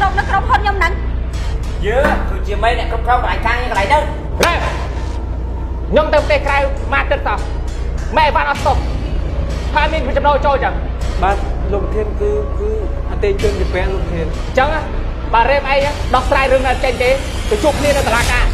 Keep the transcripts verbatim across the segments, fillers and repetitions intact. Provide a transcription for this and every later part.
รองนักร้องคนยำนั้นเยอะคือเจียไม่เนี่ยครอบๆหลายครั้งยังไงเด้อเร่ยำเติมเตะใครมาตึกต่อแม่บ้านเอาศพพามินไปจำนวนโจจังบ้านลงเทียนคือคืออันเตยจนจะแปลงลงเทียนจังอ่ะบาเรมไอ้เนี่ยดอกสายเรื่องนั้นเจนเจไปจุกนี่ในตลาดกา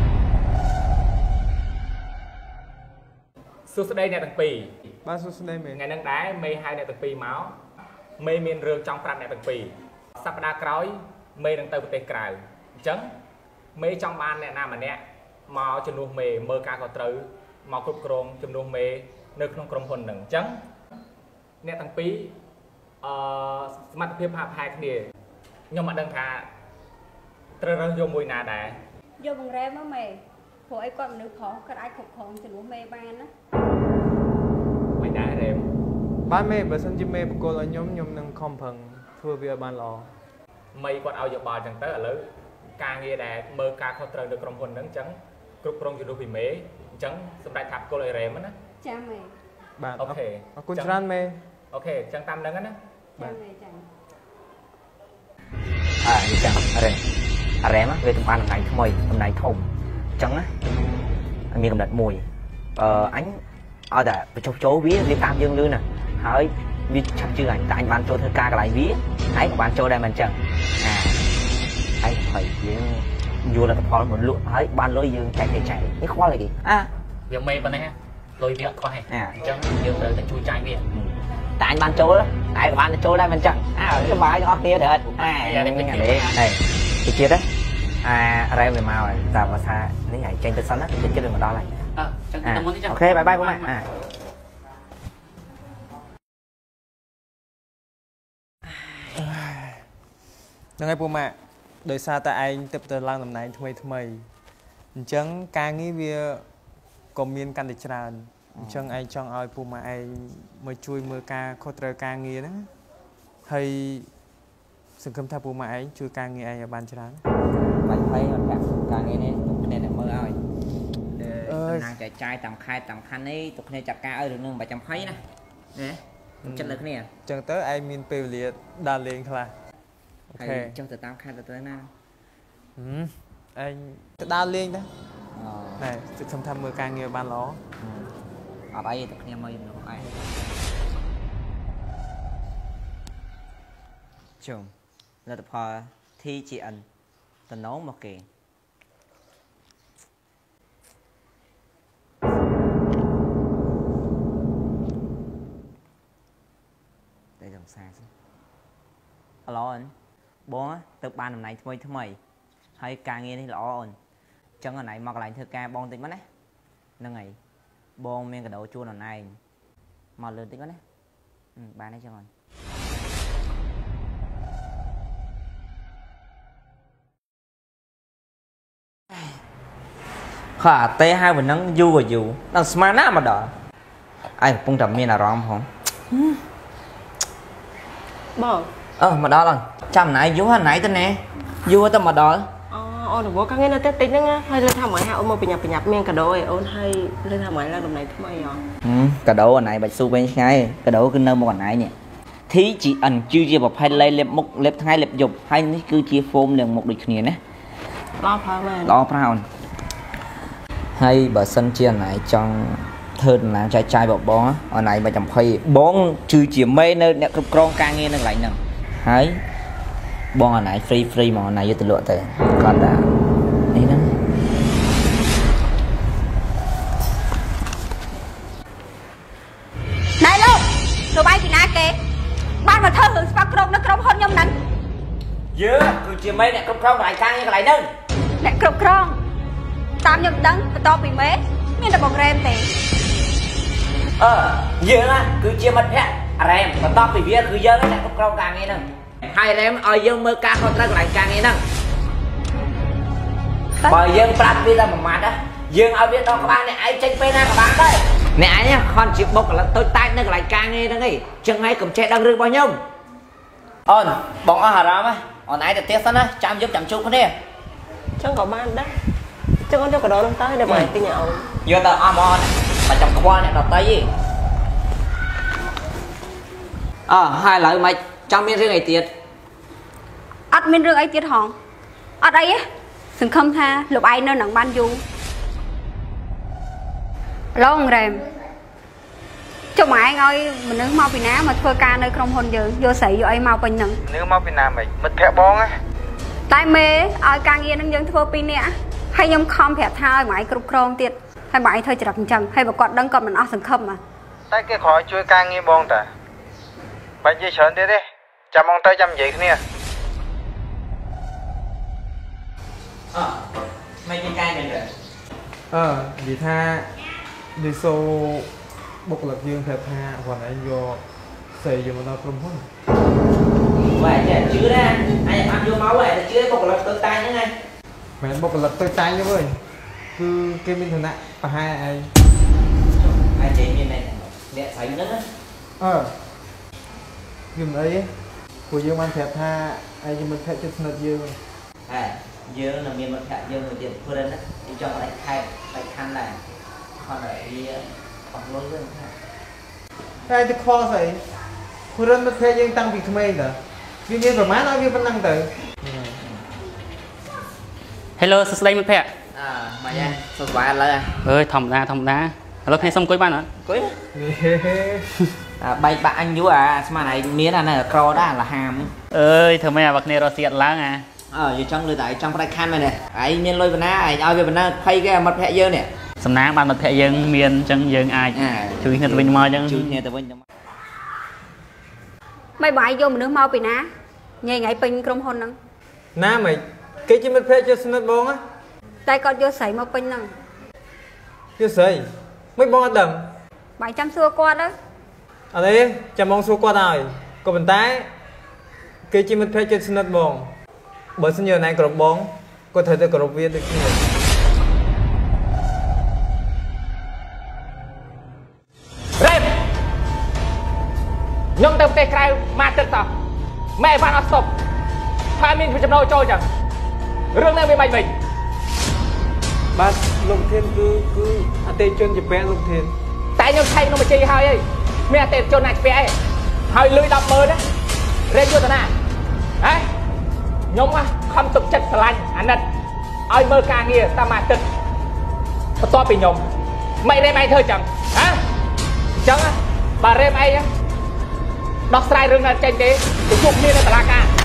สุดท้ายเนี่ยตั้งปีบ้านสุดท้ายเมย์ไงนั่งได้เมย์ให้เนี่ยตั้งปีเมาส์เมย์มีเรื่องจังปรัดเนี่ยตั้งปีสัปดาห์กร้อยเมย์ตั้งเติมเตะกลายจังเมย์จังบ้านเนี่ยน้ามันเนี่ยมาจำนวนเมย์เมื่อการก่อตรึมาครบกรองจำนวนเมย์ในขนมกรมพลหนึ่งจังเนี่ยตั้งปีสมัติเพียบหาพายគ្នាខ្ញុំអត់ដឹងថាត្រូវរើសយកមួយណាដែរយកបង្រែមកមេព្រោះអីគាត់មនុស្សប្រុសគាត់អាចគ្រប់គ្រងជំនួសមេបានណាមិនដែររ៉េមបានមេបើសិនជាមេបកគលឲ្យខ្ញុំខ្ញុំនឹងខំប្រឹងធ្វើវាឲ្យបានល្អមីគាត់ឲ្យយោបល់អញ្ចឹងទៅឥឡូវការងារដែលមើលការខុសត្រូវនៅក្រុមហ៊ុនហ្នឹងអញ្ចឹងគ្រប់គ្រងជំនួសពីមេអញ្ចឹងសម្រាប់ថាបកគលឲ្យរ៉េមណាចាមេបាទអូខេអរគុណច្រើនមេអូខេអញ្ចឹងតាមហ្នឹងណាចាមេចាអញ្ចឹងរ៉េមរ៉េមវាទំបានតំណែងថ្មីតំណែងធំអញ្ចឹងណាមានកំណត់មួយអឺអញឲ្យតែបញ្ចុះចូលវាវាតាមយើងលឿនណាហើយវាឆាប់ជឿអញតែអញបានចូលធ្វើការកន្លែងវាហើយក៏បានចូលដែរមិនអញ្ចឹងអាហើយហើយយើងយល់លទ្ធផលមិនលក់ហើយបានលុយយើងចែកទៅចែកនេះខ្វល់អីគេអាវាមេប៉ុណ្ណេះលុយវាអត់ខ្វះទេអញ្ចឹងយើងត្រូវតែជួយចាយវាតែអញបានចូលតែក៏បានចូលដែរមិនអញ្ចឹងអើសុបាយទាំងអស់គ្នាទៅអត់អើនេះនេះហើយតិចទៀតណាអារ៉ែវាមកហើយតែភាសានេះឲ្យចេញទៅសិនណាតិចទៀតវាមកដល់ហើយអឺចឹងទៅមុននេះចឹងអូខេបាយបាយពុកម៉ែអាហ្នឹងហើយពុកម៉ែដោយសារតែឯងទៅទៅឡើងតំណែងថ្មីថ្មីអញ្ចឹងការងារវាក៏មានកាន់តែច្រើនអញ្ចឹងឯងចង់ឲ្យពុកម៉ែឯងមកជួយមើលការខុសត្រូវការងារហ្នឹងហើយសង្ឃឹមថាពុកម៉ែឯងជួយការងារឯងឲ្យបានច្រើនបាយភ័យអត់កាក់ការងារនេះទុកគ្នាតែមើលឲ្យតំណាងចែកចាយតាមខេត្តតាមខណ្ឌនេះទុកគ្នាចាត់ការឲ្យរឿងនឹងបាច់ចាំភ័យណាណាចិត្តលើគ្នាអញ្ចឹងទៅឯងមានពេលវេលាដើរលេងខ្លះអូខេចុះទៅតាមខេត្តទៅទៅណាហឹមឯងទៅដើរលេងដែរណែសង្ឃឹមថាមើលការងារបានល្អអត់អីទុកគ្នាមើលជំនួសឯងជុំលទ្ធផល ที จี เอ็น តំណងមកគេតែសង្សារអឡូអូនបងទៅបានតំណែងថ្មីថ្មីហើយការងារនេះល្អអូនអញ្ចឹងអូនឯងមកកន្លែងធ្វើការបងតិចមកណាហ្នឹងហើយបងមានកដោជូនអូនឯងមកលឿនតិចមកណាបានទេចឹងអូនค่ะเต้ให้วันนั้นอยู่ก็อยู่นั่งสมาร์ทมาดอไอ้ปุ่งแต่มีน่ารองผมบอกเออมาดอเลยจำไหนอยู่ไหนตัวนี้อยู่ตัวมาดออ๋อโอ้หนูบอกกันไงนะเต้ติ๊กนั่งไงให้เรื่องทำไมฮะโอ้มาเป็นหยับเป็นหยับเมียงกระโดดโอ้ให้เรื่องทำไมแล้วตรงไหนทำไมอ่ะอืมกระโดดไหนใบสู้เป็นไงกระโดดคือเนื้อมันไหนเนี่ยที่จีอันชื่อจีแบบให้เล็บมุกเล็บท้ายเล็บหยบให้นี่คือจีโฟมเรื่องมุกดิขณีนะรอพระแม่รอพระอ่อนให้បើសិនជាណៃចង់ធ្វើដំណើរចាយចាយបងបងអណៃមកចំភ័យបងគឺជាមេនៅអ្នកគ្រប់គ្រងការងារនៅកន្លែងហ្នឹងហើយបងអណៃ free free មកអណៃយកទៅលក់ទៅគាត់ថានេះហ្នឹងណៃលោកទៅបាយពីណាគេបានមកធ្វើរឿងស្វាក្រុមនៅក្រុមហ៊ុនខ្ញុំហ្នឹងយឺគឺជាមេអ្នកគ្រប់គ្រងកន្លែងការងារកន្លែងហ្នឹងអ្នកគ្រប់គ្រងតាមខ្ញុំដឹងបន្តពីមេមានតែបងរ៉េមទេអឺយើងណាគឺជាមិត្តភក្តិរ៉េមបន្តពីវាគឺយើងអ្នកគ្រប់គ្រងការងារហ្នឹងហើយរ៉េមឲ្យយើងមើលការខុសត្រូវកន្លែងការងារហ្នឹងបើយើងប្រាប់វាតែមួយម៉ាត់ណាយើងឲ្យវាដកក្បាលអ្នកឯងចេញពេលណាក៏បានដែរអ្នកឯងខនជាបុគ្គលិកតូចតាចនៅកន្លែងការងារហ្នឹងឯងចឹងហើយកុំចេះដឹងរឿងរបស់ខ្ញុំអូនបងអស់អារម្មណ៍អូនឯងទៅផ្ទះសិនណាចាំយកចាំជួបគ្នាចឹងក៏បានដែរចឹងអូនយកកដោនឹងទៅđểបាយទិញឲ្យអូនយកទៅអស់មកបើចាំខ្វល់អ្នកដតីអើហើយឥឡូវមិនចង់មានរឿងអីទៀតអอดมีเรื่องไอ้เจี๊ยหองอดไอ้ถึงคำท่าหลบไอ้เนื้อหนังบ้านอยู่แล้วองแรมcho mày ngồi mình nước mau bị ná mà thôi ca nơi không hôn giờ vô sậy vô ai mau bình nặng nước mau bị nam mày mất thẻ bong á tại mê ai càng nghe nâng dân thua pin nè hay nhom không phải thay mày cục krong tiệt hay mày thôi chỉ đặt chậm hay bà quạt đăng còn mình ăn sừng khâm mà tại cái khỏi chui càng nghe bong ta bạn gì sợ thế đấy chăm mong tới chăm vậy nè ờ mấy cái cay này rồi ờ vì tha đi xô bốc lật dương theo tha còn anh vô xây dựng một tàu không hôn vậy chứ chứ ra anh ăn vô máu vậy là chứ bốc lật tự tay nữa ngay mẹ bốc lật tôi tay như vậy cứ cái mình thường nặng và hai ai ai chế bên này nè sấy nữa ờ dùm ấy của dương ăn thẹp tha ai nhưng mình thẹp cho sնật dương à dương là miền mặt thẹp dương người tiền phơi lên á đi cho lại khai lại khăn này còn lại đi còn lối dương ai thì kho vậy cô rân mất thẹp dương tăng vì không ai nữa vì nhiên của má nói vì vẫn năng tử Hello សួស្តីមិត្តភក្តិអឺមកយ៉ាសុខសប្បាយឥឡូវអើយធម្មតាធម្មតាឥឡូវខ្ញុំសុំអង្គុយបានអត់អង្គុយអាបែកបាក់អញយូរអាស្មានឯងមានអានៅក្រដែរអាហាមអើយធ្វើម៉េចអាបើគ្នារត់ទៀតឡើងអាអើយចង់លើតែឯងចង់ផ្ដាច់ខណ្ឌមែនទេឯងមានលុយបណ្ណាឯងឲ្យវាបណ្ណាភ័យគេមិត្តភក្តិយើងនេះសំណាងបានមិត្តភក្តិយើងមានអញ្ចឹងយើងអាចជួយគ្នាទៅវិញមកអញ្ចឹងជួយគ្នាទៅវិញទៅមក mấy bà vô mình nước mau bị ná nhảy ngày pin krom hôn nâng ná mày cái chứ mất thẹp cho sنật bong á tại con vô sậy mau pin nâng chứ sấy mấy bong ở đầm bảy trăm xưa qua đó ở đây chăm mong xua qua rồi còn bên tay cái chứ mất thẹp cho sنật bong bởi sinh nhờ này cột bong có thể tới cột viên được nhiều Rem nhóm tới cái cây mà tức tao mẹ bạn nó stop hai mình phải chấm đâu trôi chẳng rương lên với mày mình bác lục thiên cứ cứ à tê chân chụp bé lục thiên tại nhóm thay nó mà chơi hai ấy mẹ tê chân này bé hai lưỡi đập mơ đó Rem vô tao nè đấy nhóm á không tục chất lành anh nè ai mơ ca nghe ta mà tức to bị nhóm mày đây mày thôi chẳng hả chẳng á bà Rem ai á đọc sai rừng là tranh kế thì chụp miên là cả